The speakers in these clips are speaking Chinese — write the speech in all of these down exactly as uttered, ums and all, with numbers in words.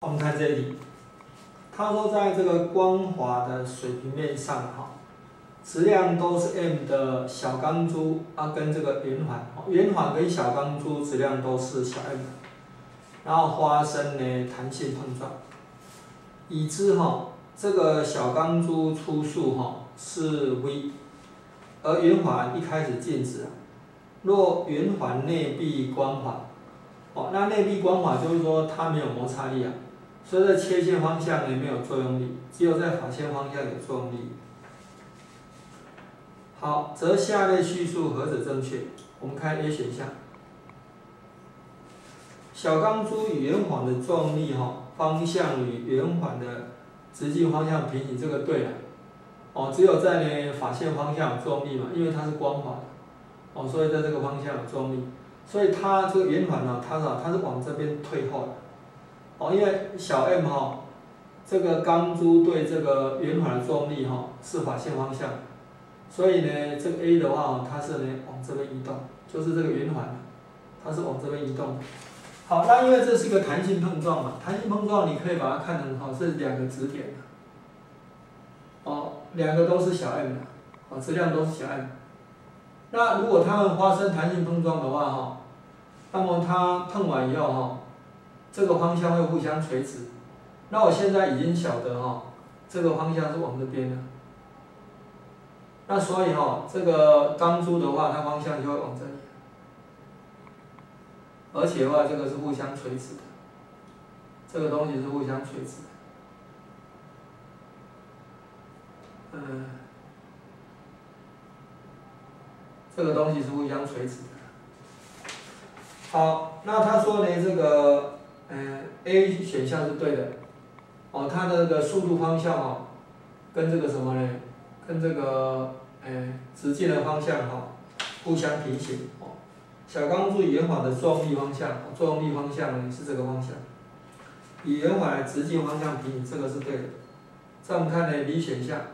我们看这一题，他说在这个光滑的水平面上，哈，质量都是 m 的小钢珠啊，跟这个圆环，圆环跟小钢珠质量都是小 m 的，然后发生呢弹性碰撞，已知哈这个小钢珠初速哈是 v， 而圆环一开始静止，若圆环内壁光滑，哦，那内壁光滑就是说它没有摩擦力啊。所以在切线方向呢没有作用力，只有在法线方向有作用力。好，则下列叙述何者正确？我们看 A 选项。小钢珠与圆环的作用力哈，方向与圆环的直径方向平行，这个对了。哦，只有在呢法线方向有作用力嘛，因为它是光滑的。哦，所以在这个方向有作用力，所以它这个圆环呢，它是它是往这边退后的。哦，因为小 m 哈，这个钢珠对这个圆环的作用力哈是法线方向，所以呢，这个 A 的话它是呢往这边移动，就是这个圆环，它是往这边移动。好，那因为这是一个弹性碰撞嘛，弹性碰撞你可以把它看成哈是两个质点，哦，两个都是小 m 的，哦，质量都是小 m。那如果它们发生弹性碰撞的话哈，那么它碰完以后哈。这个方向会互相垂直，那我现在已经晓得哈，这个方向是往这边的，那所以哈，这个钢珠的话，它方向就会往这里，而且的话，这个是互相垂直的，这个东西是互相垂直的，嗯，这个东西是互相垂直的。好，那他说呢，这个。嗯 ，A 选项是对的，哦，它的那个速度方向哦，跟这个什么呢？跟这个嗯直径的方向哈、哦，互相平行哦。小钢珠与圆环的作用力方向，作用力方向呢是这个方向，与圆环的直径方向平行，这个是对的。再我们看呢 B 选项，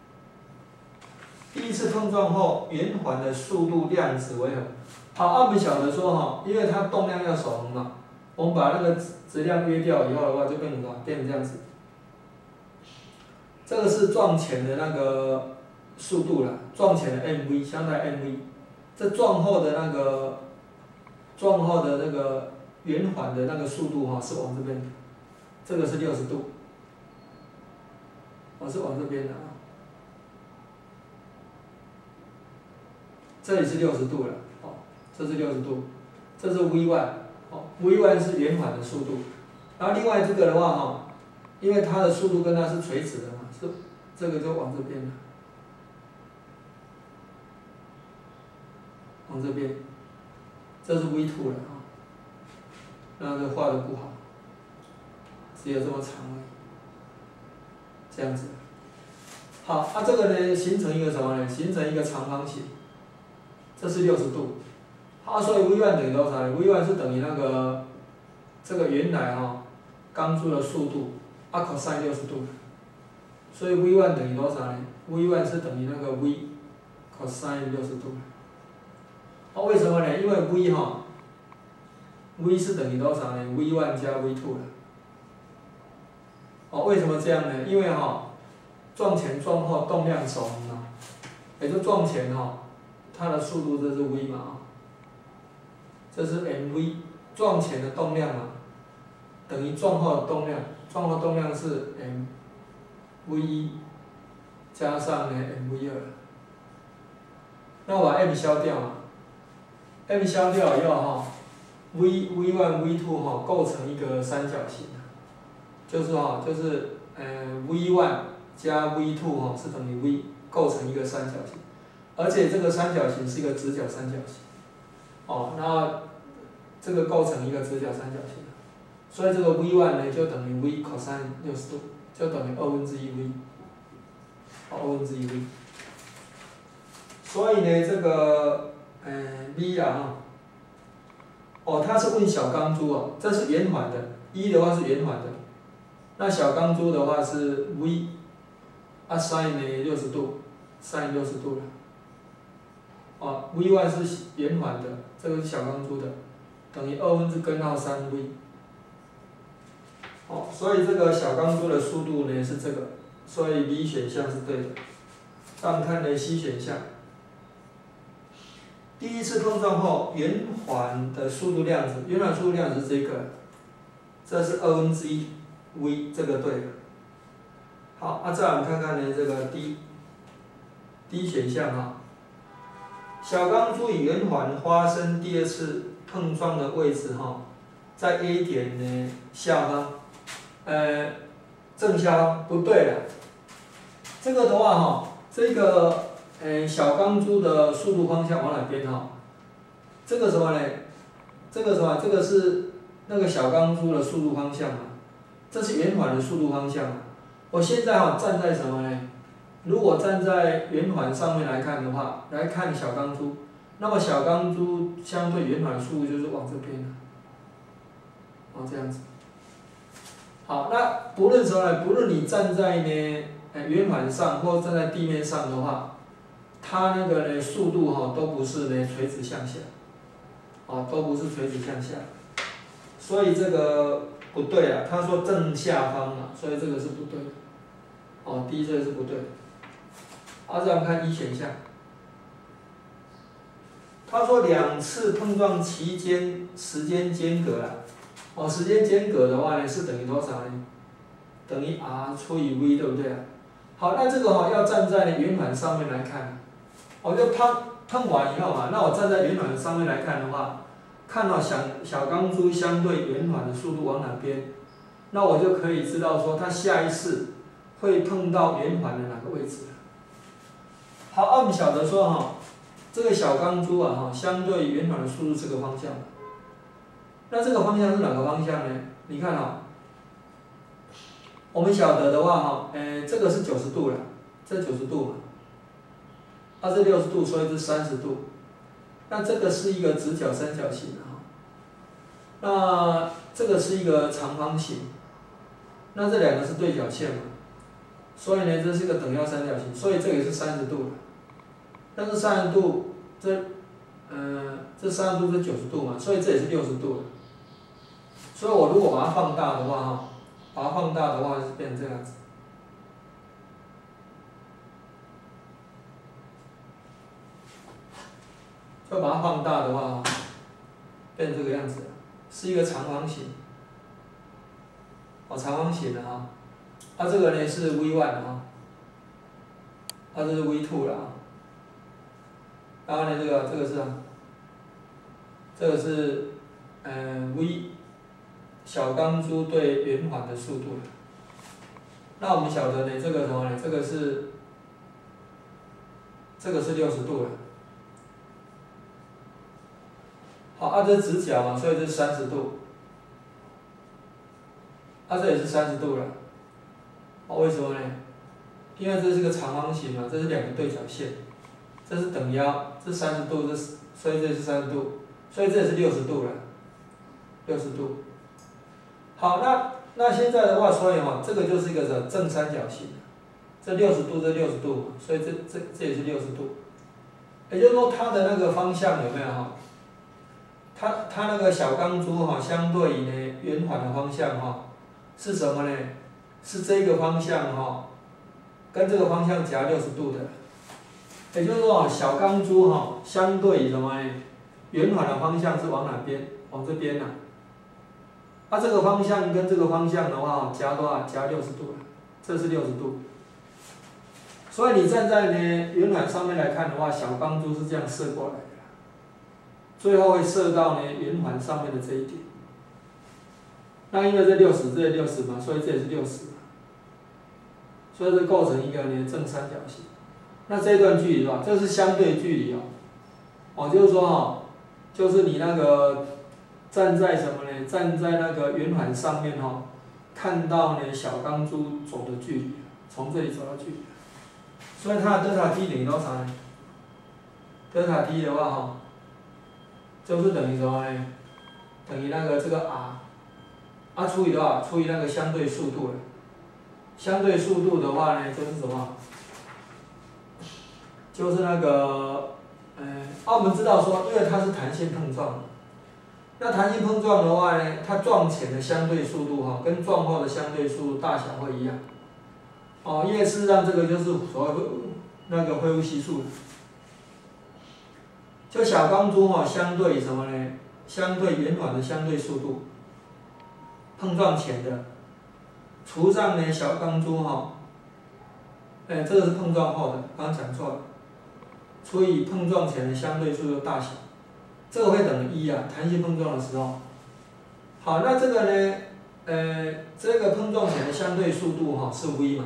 第一次碰撞后，圆环的速度量值为何？好，我们晓得说哈，因为它动量要守恒嘛。我们把那个质量约掉以后的话，就变成什么？变成这样子。这个是撞前的那个速度了，撞前的 mv 相当于 mv。这撞后的那个撞后的那个圆环的那个速度哈，是往这边的，这个是六十度，我是往这边的啊。这里是六十度了，哦，这是六十度，这是 v one。哦 ，v one 是圆环的速度，然后另外这个的话哈，因为它的速度跟它是垂直的嘛，是这个就往这边了，往这边，这是 v two 了啊，那个画的不好，只有这么长而已，这样子。好，那、啊、这个呢形成一个什么呢？形成一个长方形，这是六十度。啊，所以 v one 等于多少呢 ？v one 是等于那个这个原来哈、哦、钢珠的速度，啊 cos 六十度，所以 v one 等于多少呢 ？v one 是等于那个 v cos 六十度。哦，为什么呢？因为 v 哈、哦、，v 是等于多少呢 ？v one 加 v two 了。哦，为什么这样呢？因为哈、哦，撞前撞后动量守恒嘛，也就撞前哈、哦，它的速度这是 v 嘛啊。这是 mv 撞前的动量嘛，等于撞后的动量，撞后动量是 mv 一加上呢 mv 二，那我把 m 消掉嘛 ，m 消掉以后哈 ，v v one v two 哈构成一个三角形，就是哈就是呃 v one 加 v two 哈是等于 v 构成一个三角形，而且这个三角形是一个直角三角形，哦，那这个构成一个直角三角形，所以这个 v one 呢就等于 v cos 六十度，就等于二分之一 v， 二分之一 v。所以呢，这个嗯 v 啊哈，哦，它是问小钢珠哦，这是圆环的，一的话是圆环的，那小钢珠的话是 v， 啊 sin 呢六十度 ，sin 六十度了，哦 v one 是圆环的，这个是小钢珠的。等于二分之根号三 v， 哦，所以这个小钢珠的速度呢是这个，所以 B 选项是对的。那我们看呢 C 选项，第一次碰撞后圆环的速度量子，圆环速度量子是这个，这是二分之一 v， 这个对了。好，啊，再来我们看看呢这个 D D 选项哈，小钢珠与圆环发生第二次碰撞的位置哈，在 A 点呢下方。呃，正下方不对了，这个的话哈，这个呃小钢珠的速度方向往哪边哈？这个什么呢？这个什么？这个是那个小钢珠的速度方向嘛？这是圆环的速度方向嘛？我现在哈站在什么呢？如果站在圆环上面来看的话，来看小钢珠，那么小钢珠相对圆环的速度就是往这边了，哦这样子。好，那不论什么呢？不论你站在呢呃圆环上或站在地面上的话，它那个呢速度哈都不是呢垂直向下，哦都不是垂直向下，所以这个不对啊。他说正下方嘛，所以这个是不对的。哦，第一这个是不对的。好，再我们看一选项，他说两次碰撞期间时间间隔啊。哦，时间间隔的话呢是等于多少呢？等于 r 除以 v， 对不对啊？好，那这个哈、哦、要站在呢圆环上面来看，我、哦、就碰碰完以后嘛，那我站在圆环上面来看的话，看到小小钢珠相对圆环的速度往哪边，那我就可以知道说它下一次会碰到圆环的哪个位置。好，啊我们晓得说哈、哦，这个小钢珠啊哈相对圆环的速度这个方向。那这个方向是哪个方向呢？你看啊、哦，我们晓得的话哈，呃，这个是九十度了，这九十度嘛，它是六十度，所以是三十度。那这个是一个直角三角形哈，那这个是一个长方形，那这两个是对角线嘛，所以呢，这是一个等腰三角形，所以这个是三十度了。但是三十度，这，呃，这三十度是九十度嘛，所以这也是六十度了。所以我如果把它放大的话，哈，把它放大的话是变成这样子。就把它放大的话，变成这个样子，是一个长方形。哦，长方形的哈，它这个呢是 v 一 的哈，它这是 v 二 了啊。然后呢，这个这个是，这个是，嗯 v。小钢珠对圆环的速度，那我们晓得呢，这个什么呢？这个是，这个是六十度了。好，啊这直角嘛，所以这是三十度。啊这也是三十度了。哦，为什么呢？因为这是个长方形嘛，这是两个对角线，这是等腰，这三十度，这是所以这是三十度，所以这也是六十度了，六十度。好，那那现在的话，所以哈，这个就是一个什么正三角形，这六十度，这六十度嘛，所以这这这也是六十度。也就是说，它的那个方向有没有哈？它它那个小钢珠哈，相对于呢圆环的方向哈，是什么呢？是这个方向哈，跟这个方向夹六十度的。也就是说，小钢珠哈，相对于什么呢？圆环的方向是往哪边？往这边呐、啊。它、啊、这个方向跟这个方向的话，夹多少？夹六十度了，这是六十度。所以你站在呢圆环上面来看的话，小钢珠是这样射过来的，最后会射到呢圆环上面的这一点。那因为这六十，这也六十嘛，所以这也是六十，所以这构成一个呢正三角形。那这段距离的话，这是相对距离哦，哦，就是说哈、哦，就是你那个。站在什么呢？站在那个圆环上面哈、哦，看到呢小钢珠走的距离，从这里走到距离，所以它的德塔 t 等于多少呢？德塔 t 的话哈、哦，就是等于什么呢？等于那个这个 r， r 除以多少？除以那个相对速度了。相对速度的话呢，就是什么？就是那个，嗯、啊，我们知道说，因为它是弹性碰撞。 那弹性碰撞的话呢，它撞前的相对速度哈，跟撞后的相对速度大小会一样。哦，因为事实上这个就是所谓那个恢复系数。就小钢珠哈，相对什么呢？相对圆环的相对速度，碰撞前的，除上呢小钢珠哈，哎，这个是碰撞后的，刚刚讲错了，除以碰撞前的相对速度大小。这个会等于一啊，弹性碰撞的时候。好，那这个呢，呃，这个碰撞前的相对速度哈是 v 嘛，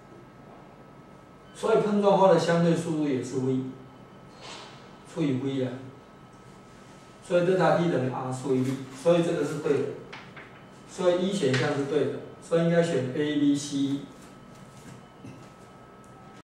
所以碰撞后的相对速度也是 v， 除以 v 啊，所以德塔 t 等于 r 除以 v， 所以这个是对的，所以一选项是对的，所以应该选 A、B、C。